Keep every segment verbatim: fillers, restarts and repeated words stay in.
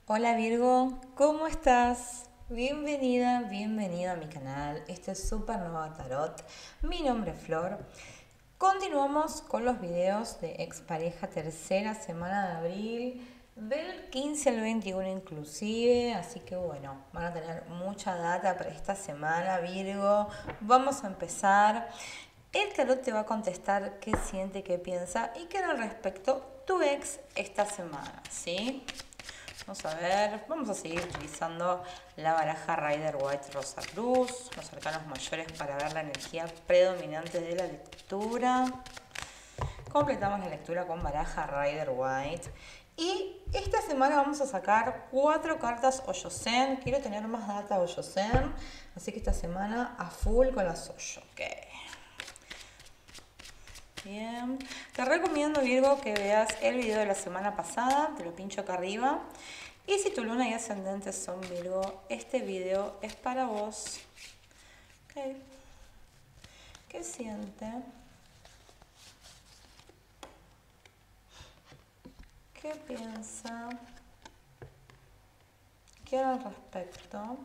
Hola Virgo, ¿cómo estás? Bienvenida, bienvenida a mi canal. Este es Supernova Tarot. Mi nombre es Flor. Continuamos con los videos de expareja tercera semana de abril, del quince al veintiuno inclusive. Así que bueno, van a tener mucha data para esta semana, Virgo. Vamos a empezar. El tarot te va a contestar qué siente, qué piensa y qué era al respecto tu ex esta semana, ¿sí? Vamos a ver, vamos a seguir utilizando la baraja Rider White Rosa Cruz, los arcanos mayores para ver la energía predominante de la lectura. Completamos la lectura con baraja Rider White. Y esta semana vamos a sacar cuatro cartas Oyosen. Quiero tener más data Oyosen, así que esta semana a full con las Oyo. Ok. Bien, te recomiendo, Virgo, que veas el video de la semana pasada, te lo pincho acá arriba. Y si tu luna y ascendente son Virgo, este video es para vos. Okay. ¿Qué siente? ¿Qué piensa? ¿Qué al respecto?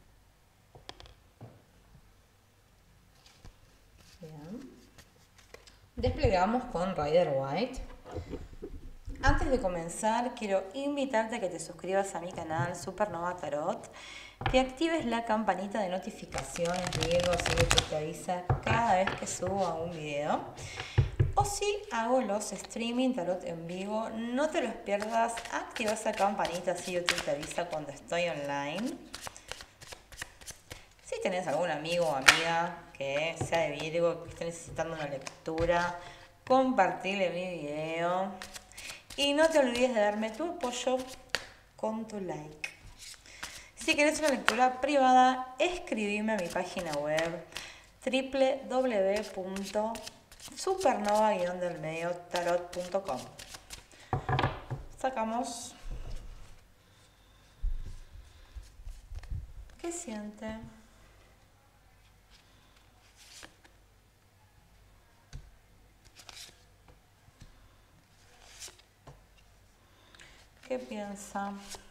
Bien. Desplegamos con Rider White. Antes de comenzar, quiero invitarte a que te suscribas a mi canal Supernova Tarot, que actives la campanita de notificaciones, Virgo, así que te avisa cada vez que subo un video. O si hago los streaming tarot en vivo, no te los pierdas, activa esa campanita así YouTube te avisa cuando estoy online. Si tenés algún amigo o amiga que sea de Virgo, que esté necesitando una lectura, compartirle mi video. Y no te olvides de darme tu apoyo con tu like. Si querés una lectura privada, escribime a mi página web doble u doble u doble u punto supernova guion del medio tarot punto com. Sacamos. ¿Qué siente? ¿Qué piensa?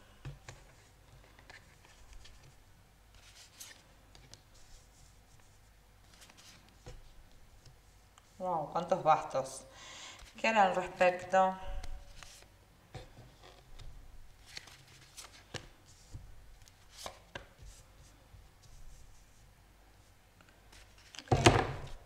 Wow, cuántos bastos. ¿Qué hará al respecto? Okay.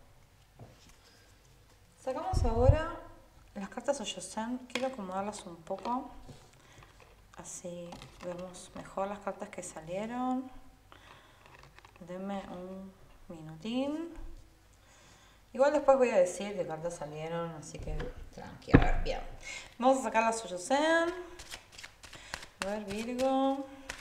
Sacamos ahora las cartas Oyosen. Quiero acomodarlas un poco. Así vemos mejor las cartas que salieron. Denme un minutín. Igual después voy a decir qué cartas salieron, así que tranqui. A ver, bien. Vamos a sacar las Oyosen. A ver, Virgo.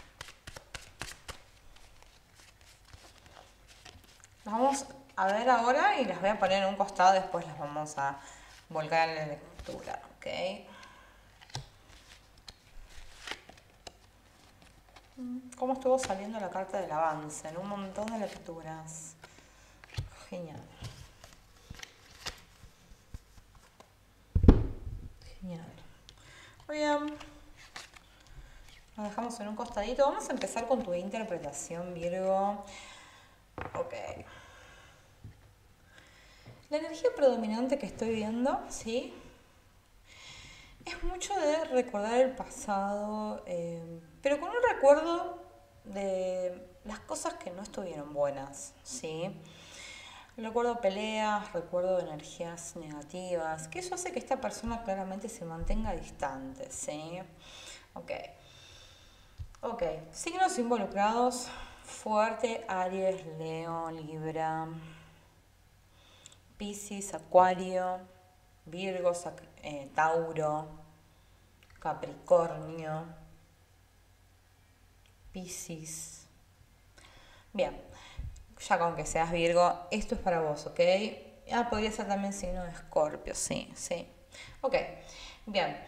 Las vamos a ver ahora y las voy a poner en un costado. Después las vamos a volcar en la lectura, ¿ok? ¿Cómo estuvo saliendo la carta del avance? En un montón de lecturas. Genial. Genial. Muy bien. Lo dejamos en un costadito. Vamos a empezar con tu interpretación, Virgo. Ok. La energía predominante que estoy viendo, ¿sí? Es mucho de recordar el pasado, eh, pero con un recuerdo de las cosas que no estuvieron buenas, ¿sí? Recuerdo peleas, recuerdo energías negativas, que eso hace que esta persona claramente se mantenga distante, ¿sí? Ok. Ok, signos involucrados, fuerte, Aries, Leo, Libra, Piscis, Acuario, Virgo, eh, Tauro, Capricornio, Piscis. Bien, ya con que seas Virgo, esto es para vos, ¿ok? Ah, podría ser también signo de Escorpio, sí, sí. Ok, bien.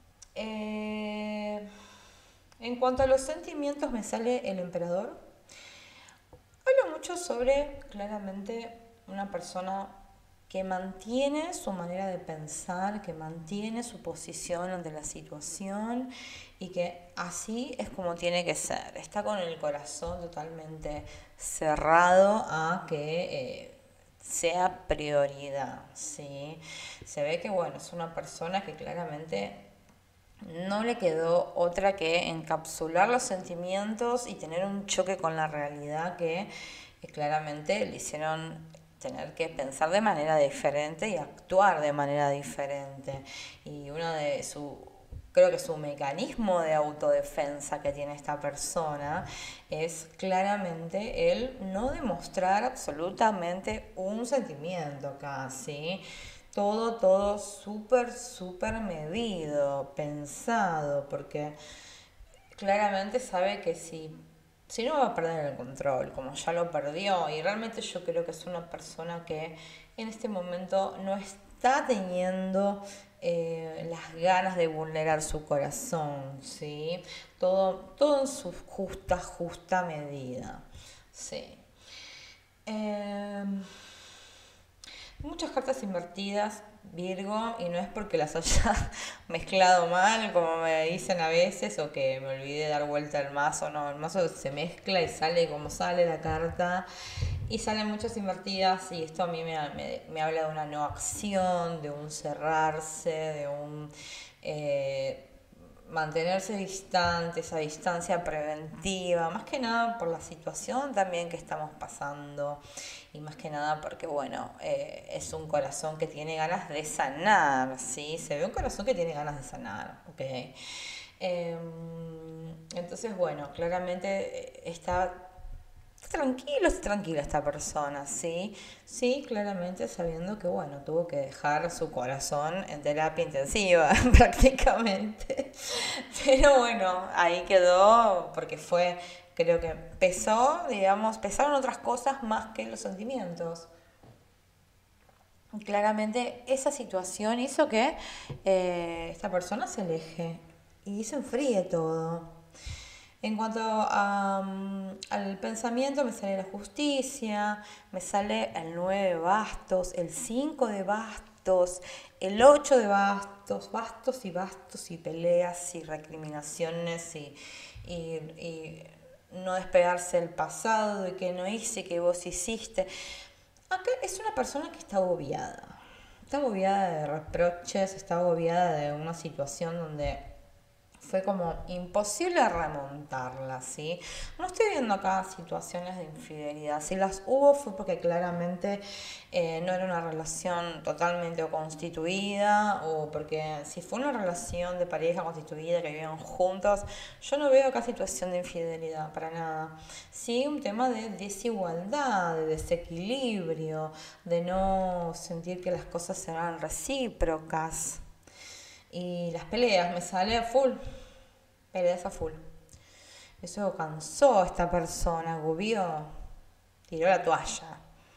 Eh, en cuanto a los sentimientos, me sale el emperador. Hablo mucho sobre, claramente, una persona que mantiene su manera de pensar, que mantiene su posición ante la situación y que así es como tiene que ser. Está con el corazón totalmente cerrado a que eh, sea prioridad, ¿sí? Se ve que, bueno, es una persona que claramente no le quedó otra que encapsular los sentimientos y tener un choque con la realidad que eh, claramente le hicieron tener que pensar de manera diferente y actuar de manera diferente. Y uno de su, creo que su mecanismo de autodefensa que tiene esta persona es claramente el no demostrar absolutamente un sentimiento casi. Todo, todo súper, súper medido, pensado, porque claramente sabe que si, si no va a perder el control, como ya lo perdió, y realmente yo creo que es una persona que en este momento no está teniendo eh, las ganas de vulnerar su corazón, ¿sí? Todo, todo en su justa, justa medida, sí. Eh, Muchas cartas invertidas, Virgo, y no es porque las haya mezclado mal, como me dicen a veces, o que me olvidé de dar vuelta al mazo, no, el mazo se mezcla y sale como sale la carta, y salen muchas invertidas, y esto a mí me, me, me habla de una no acción, de un cerrarse, de un... Eh, mantenerse distante, esa distancia preventiva, más que nada por la situación también que estamos pasando y más que nada porque, bueno, eh, es un corazón que tiene ganas de sanar, ¿sí? Se ve un corazón que tiene ganas de sanar, ¿ok? Eh, entonces, bueno, claramente está tranquilo, está tranquila esta persona, ¿sí? Sí, claramente sabiendo que, bueno, tuvo que dejar su corazón en terapia intensiva prácticamente. Pero bueno, ahí quedó porque fue, creo que pesó, digamos, pesaron otras cosas más que los sentimientos. Claramente esa situación hizo que eh, esta persona se aleje y se enfríe todo. En cuanto a, um, al pensamiento, me sale la justicia, me sale el nueve de bastos, el cinco de bastos, el ocho de bastos, bastos y bastos y peleas y recriminaciones y, y, y no despegarse del pasado, de que no hice, que vos hiciste. Acá es una persona que está agobiada. Está agobiada de reproches, está agobiada de una situación donde fue como imposible remontarla, ¿sí? No estoy viendo acá situaciones de infidelidad. Si las hubo fue porque claramente eh, no era una relación totalmente constituida o porque si fue una relación de pareja constituida que vivían juntos, yo no veo acá situación de infidelidad para nada. Sí, un tema de desigualdad, de desequilibrio, de no sentir que las cosas eran recíprocas. Y las peleas, me sale a full. Peleas a full. Eso cansó a esta persona, agobió. Tiró la toalla.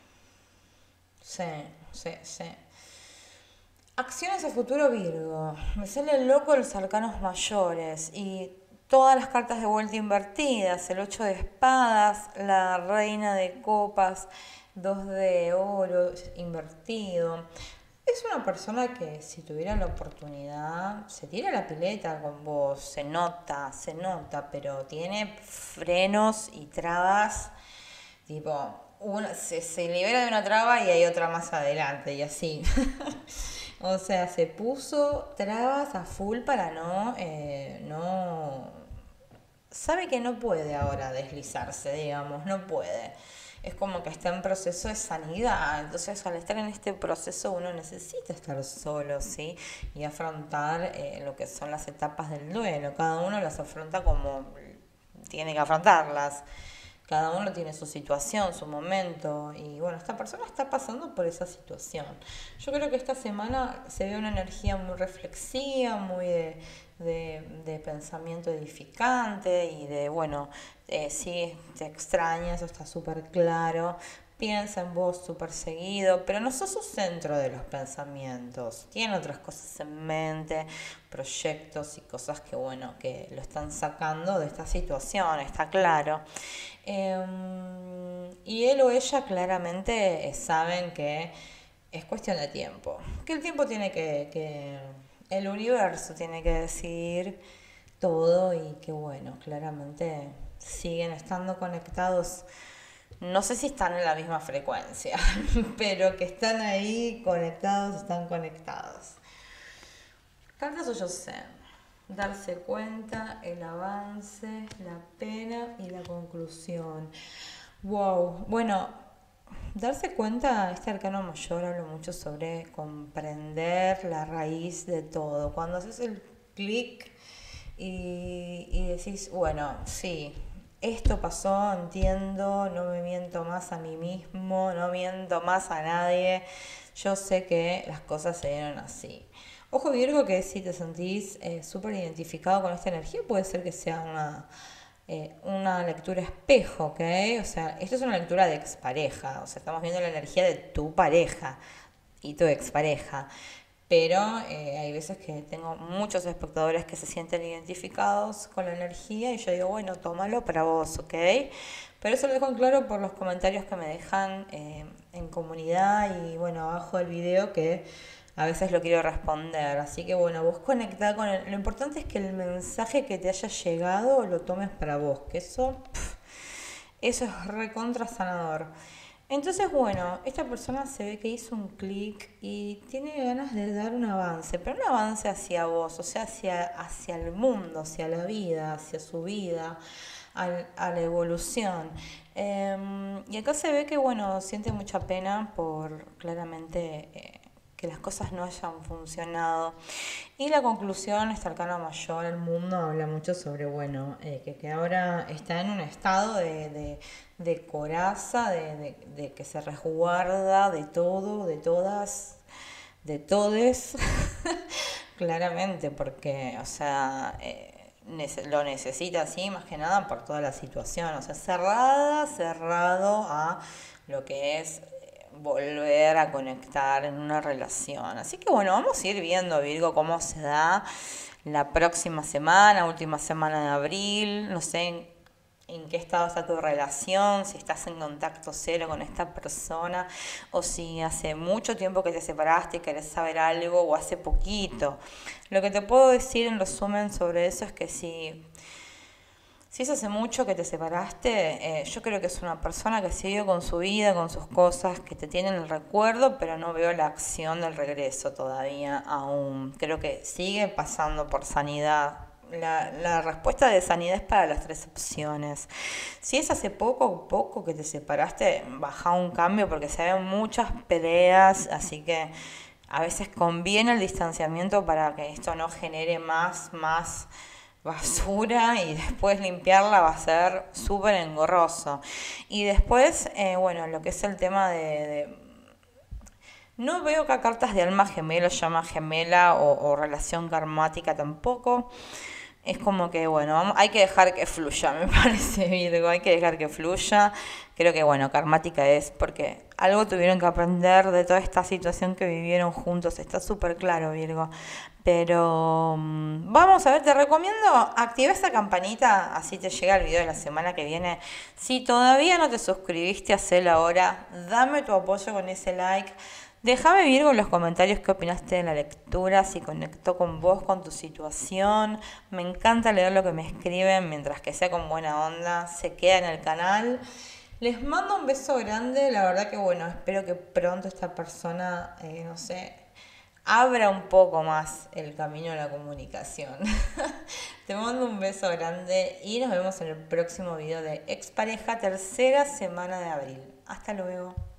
Sí, sí, sí. Acciones a futuro Virgo. Me sale el loco de los arcanos mayores. Y todas las cartas de vuelta invertidas. El ocho de espadas, la reina de copas, dos de oro invertido. Es una persona que si tuviera la oportunidad se tira la pileta con vos, se nota, se nota, pero tiene frenos y trabas, tipo, una, se, se libera de una traba y hay otra más adelante y así. O sea, se puso trabas a full para no, eh, no, sabe que no puede ahora deslizarse, digamos, no puede. Es como que está en proceso de sanidad, entonces al estar en este proceso uno necesita estar solo, ¿sí? Y afrontar eh, lo que son las etapas del duelo, cada uno las afronta como tiene que afrontarlas. Cada uno tiene su situación, su momento y bueno, esta persona está pasando por esa situación. Yo creo que esta semana se ve una energía muy reflexiva, muy de, de, de pensamiento edificante y de, bueno, eh, sí, te extraña, eso está súper claro. Piensa en vos súper seguido, pero no sos su centro de los pensamientos. Tiene otras cosas en mente, proyectos y cosas que, bueno, que lo están sacando de esta situación, está claro. Eh, y él o ella claramente saben que es cuestión de tiempo. Que el tiempo tiene que, que el universo tiene que decir todo y que bueno, claramente siguen estando conectados. No sé si están en la misma frecuencia, pero que están ahí conectados, están conectados. Cartas o yo sé. Darse cuenta, el avance, la pena y la conclusión. Wow. Bueno, darse cuenta, este arcano mayor habla mucho sobre comprender la raíz de todo. Cuando haces el clic y, y decís, bueno, sí, esto pasó, entiendo, no me miento más a mí mismo, no miento más a nadie, yo sé que las cosas se dieron así. Ojo Virgo, que si te sentís eh, súper identificado con esta energía, puede ser que sea una, eh, una lectura espejo, ¿ok? O sea, esto es una lectura de expareja, o sea, estamos viendo la energía de tu pareja y tu expareja. Pero eh, hay veces que tengo muchos espectadores que se sienten identificados con la energía y yo digo, bueno, tómalo para vos, ¿ok? Pero eso lo dejo en claro por los comentarios que me dejan eh, en comunidad y bueno, abajo del video que a veces lo quiero responder. Así que bueno, vos conectá con el... Lo importante es que el mensaje que te haya llegado lo tomes para vos, que eso, pff, eso es recontra sanador. Entonces, bueno, esta persona se ve que hizo un clic y tiene ganas de dar un avance, pero un avance hacia vos, o sea, hacia, hacia el mundo, hacia la vida, hacia su vida, al, a la evolución. Eh, y acá se ve que, bueno, siente mucha pena por claramente eh, que las cosas no hayan funcionado. Y la conclusión, este arcano mayor, el mundo habla mucho sobre, bueno, eh, que, que ahora está en un estado de, de, de coraza, de, de, de que se resguarda de todo, de todas, de todes, claramente, porque, o sea, eh, lo necesita así, más que nada por toda la situación, o sea, cerrada, cerrado a lo que es volver a conectar en una relación. Así que bueno, vamos a ir viendo, Virgo, cómo se da la próxima semana, última semana de abril, no sé en, en qué estado está tu relación, si estás en contacto cero con esta persona o si hace mucho tiempo que te separaste y querés saber algo o hace poquito. Lo que te puedo decir en resumen sobre eso es que si... Si es hace mucho que te separaste, eh, yo creo que es una persona que sigue con su vida, con sus cosas, que te tiene en el recuerdo, pero no veo la acción del regreso todavía aún. Creo que sigue pasando por sanidad. La, la respuesta de sanidad es para las tres opciones. Si es hace poco, poco que te separaste, baja un cambio porque se ven muchas peleas, así que a veces conviene el distanciamiento para que esto no genere más, más basura y después limpiarla va a ser súper engorroso. Y después, eh, bueno, lo que es el tema de, de... No veo acá cartas de alma gemela, llama gemela o, o relación karmática tampoco. Es como que, bueno, vamos, hay que dejar que fluya, me parece, Virgo, hay que dejar que fluya. Creo que, bueno, karmática es porque algo tuvieron que aprender de toda esta situación que vivieron juntos, está súper claro, Virgo. Pero um, vamos a ver, te recomiendo activar esa campanita, así te llega el video de la semana que viene. Si todavía no te suscribiste, hacelo ahora, dame tu apoyo con ese like. Déjame, Virgo, en los comentarios qué opinaste de la lectura, si conectó con vos, con tu situación. Me encanta leer lo que me escriben, mientras que sea con buena onda, se queda en el canal. Les mando un beso grande, la verdad que bueno, espero que pronto esta persona, eh, no sé, abra un poco más el camino a la comunicación. Te mando un beso grande y nos vemos en el próximo video de Expareja, tercera semana de abril. Hasta luego.